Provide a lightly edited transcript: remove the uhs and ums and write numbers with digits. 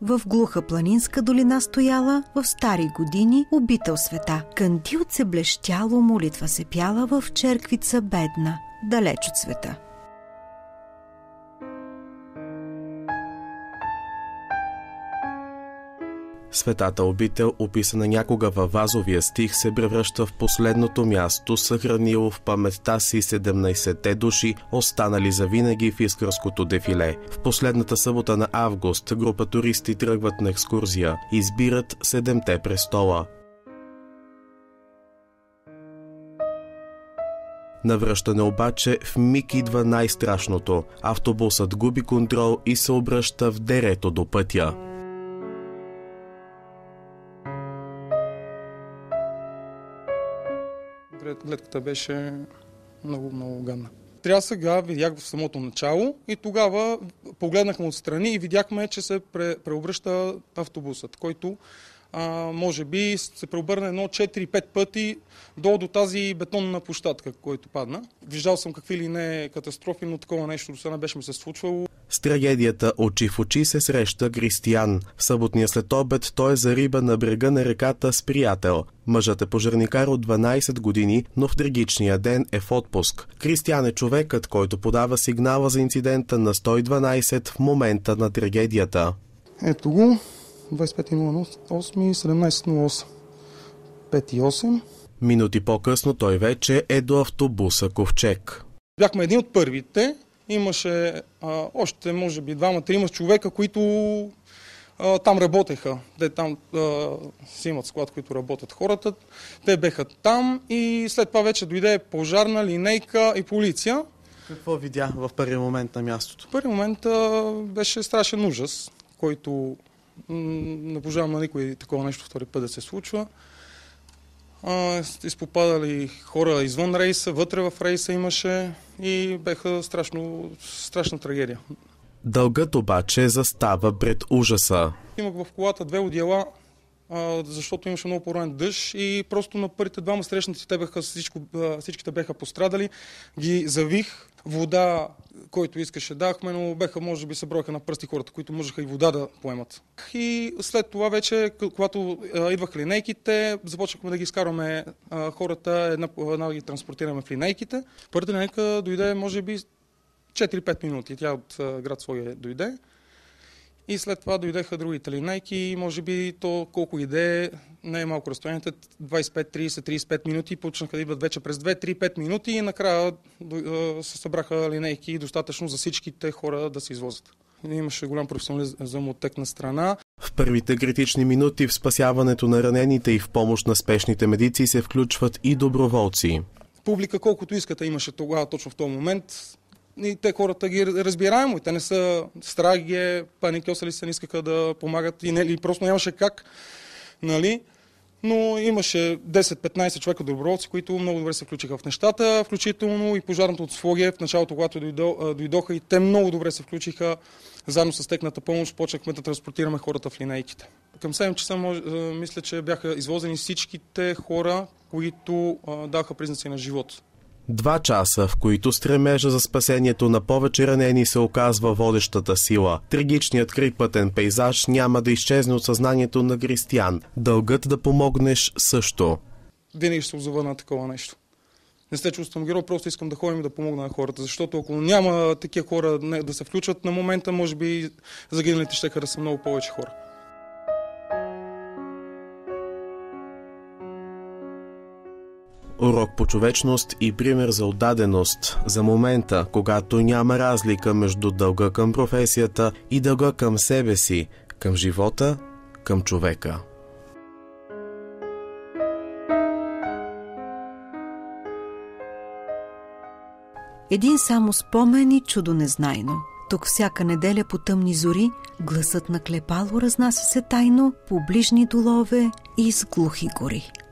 В глуха планинска долина стояла, в стари години обител света. Кандилце блещяло, молитва се пяла в черквица бедна, далеч от света. Светата обител, описана някога във вазовия стих, се превръща в последното място, съхранило в паметта си 17-те души, останали завинаги в Искърското дефиле. В последната събота на август група туристи тръгват на екскурзия. Избират 7-те престола. На връщане обаче в миг идва най-страшното. Автобусът губи контрол и се обръща в дерето до пътя. Гледката беше много гадна. Трясъга видях в самото начало и тогава погледнахме отстрани и видяхме, че се преобръща автобусът, който може би се преобърна 4-5 пъти до тази бетонна площадка, който падна. Виждал съм какви ли не катастрофи, но такова нещо до сега не беше ми се случвало. С трагедията очи в очи се среща Кристиян. В съботния следобед той е зариба на брега на реката с приятел. Мъжът е пожарникар от 12 години, но в трагичния ден е в отпуск. Кристиян е човекът, който подава сигнала за инцидента на 112 в момента на трагедията. Ето го. 25.08, 17.08. 5.8. Минути по-късно той вече е до автобуса Ковчег. Бяхме един от първите. Имаше още, може би, 2-3 човека, които там работеха. Те там си имат склад, които работят хората. Те беха там и след това вече дойде пожарна, линейка и полиция. Какво видя в първи момент на мястото? В първи момент беше страшен ужас, който не пожелавам на никой такова нещо втори път да се случва. Изпопадали хора извън рейса, вътре в рейса имаше и беха страшна трагедия. Дългът обаче застава пред ужаса. Имах в колата 2 одеяла, защото имаше много поранен дъжд и просто на първите двама срещници всичките беха пострадали. Ги завих, вода, който искаше дахме, но беха, може би, се броеха на пръсти хората, които можеха и вода да поемат. И след това вече, когато идваха линейките, започнахме да ги изкарваме хората, една да ги транспортираме в линейките. Първата линейка дойде, може би, 4-5 минути. Тя от град Своге дойде. И след това дойдеха другите линейки и може би то колко иде, не е малко разстоянието, 25, 30, 35 минути, почнаха да идват вече през 2-3-5 минути и накрая се събраха линейки достатъчно за всичките хора да се извозят. Имаше голям професионализъм от текна страна. В първите критични минути в спасяването на ранените и в помощ на спешните медици се включват и доброволци. Публика колкото искате имаше тогава, точно в този момент. И те хората ги разбираемо, и те не са страги, паникьосали се, не искаха да помагат и просто нямаше как, нали? Но имаше 10-15 човека доброволци, които много добре се включиха в нещата, включително и пожарната от Своге в началото, когато дойдоха и те много добре се включиха, заедно с техната помощ почнахме да транспортираме хората в линейките. Към 7 часа мисля, че бяха извозени всичките хора, които даха признаци на живот. 2 часа, в които стремежа за спасението на повече ранени се оказва водещата сила. Трагичният крайпътен пейзаж няма да изчезне от съзнанието на Кристиян. Дългът да помогнеш също. Винаги ще се озова на такова нещо. Не се чувствам герой, просто искам да ходим и да помогна на хората, защото ако няма такива хора да се включват на момента, може би загиналите ще са много повече хора. Урок по човечност и пример за отдаденост, за момента, когато няма разлика между дълга към професията и дълга към себе си, към живота, към човека. Един само спомен и чудо незнайно. Тук всяка неделя по тъмни зори гласът на клепало разнася се тайно по ближни долове и с глухи гори.